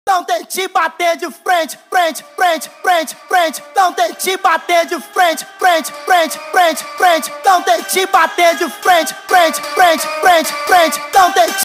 Não tente bater de frente, frente, frente, frente, frente. Não tente bater de frente, frente, frente, frente, frente. Não tente bater de frente, frente, frente, frente, frente. Não tente